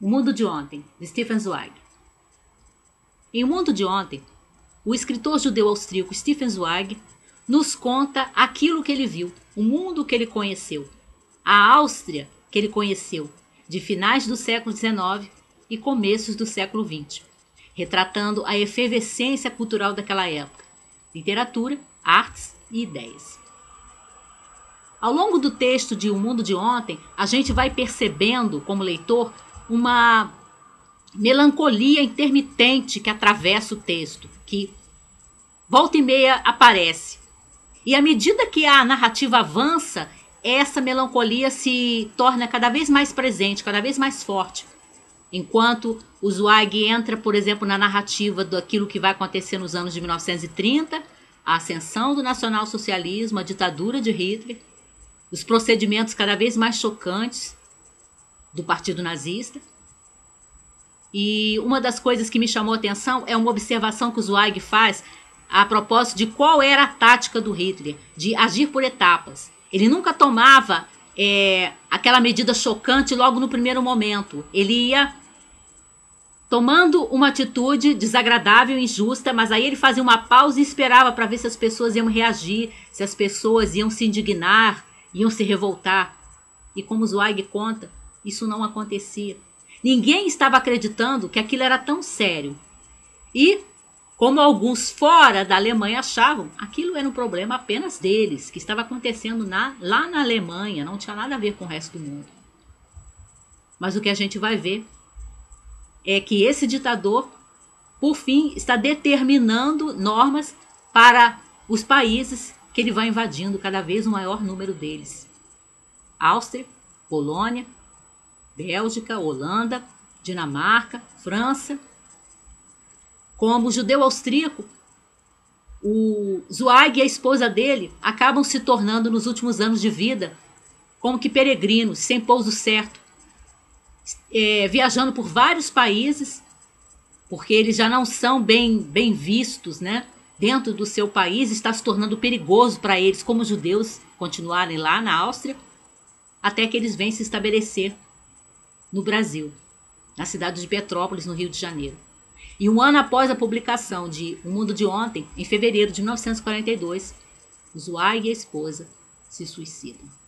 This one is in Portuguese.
O Mundo de Ontem, de Stefan Zweig. Em O Mundo de Ontem, o escritor judeu austríaco Stefan Zweig nos conta aquilo que ele viu, o mundo que ele conheceu, a Áustria que ele conheceu, de finais do século XIX e começos do século XX, retratando a efervescência cultural daquela época, literatura, artes e ideias. Ao longo do texto de O Mundo de Ontem, a gente vai percebendo, como leitor, uma melancolia intermitente que atravessa o texto, que volta e meia aparece. E à medida que a narrativa avança, essa melancolia se torna cada vez mais presente, cada vez mais forte. Enquanto o Zweig entra, por exemplo, na narrativa daquilo que vai acontecer nos anos de 1930, a ascensão do nacionalsocialismo, a ditadura de Hitler, os procedimentos cada vez mais chocantes do Partido Nazista. E uma das coisas que me chamou a atenção é uma observação que o Zweig faz a propósito de qual era a tática do Hitler, de agir por etapas. Ele nunca tomava aquela medida chocante logo no primeiro momento. Ele ia tomando uma atitude desagradável e injusta, mas aí ele fazia uma pausa e esperava para ver se as pessoas iam reagir, se as pessoas iam se indignar, iam se revoltar. E como Zweig conta, isso não acontecia. Ninguém estava acreditando que aquilo era tão sério. E, como alguns fora da Alemanha achavam, aquilo era um problema apenas deles, que estava acontecendo lá na Alemanha, não tinha nada a ver com o resto do mundo. Mas o que a gente vai ver é que esse ditador, por fim, está determinando normas para os países que ele vai invadindo, cada vez um maior número deles. Áustria, Polônia, Bélgica, Holanda, Dinamarca, França. Como judeu austríaco, o Zweig e a esposa dele acabam se tornando, nos últimos anos de vida, como que peregrinos, sem pouso certo, viajando por vários países, porque eles já não são bem vistos, né? Dentro do seu país, está se tornando perigoso para eles, como judeus, continuarem lá na Áustria, até que eles vêm se estabelecer no Brasil, na cidade de Petrópolis, no Rio de Janeiro. E um ano após a publicação de O Mundo de Ontem, em fevereiro de 1942, Zweig e a esposa se suicidam.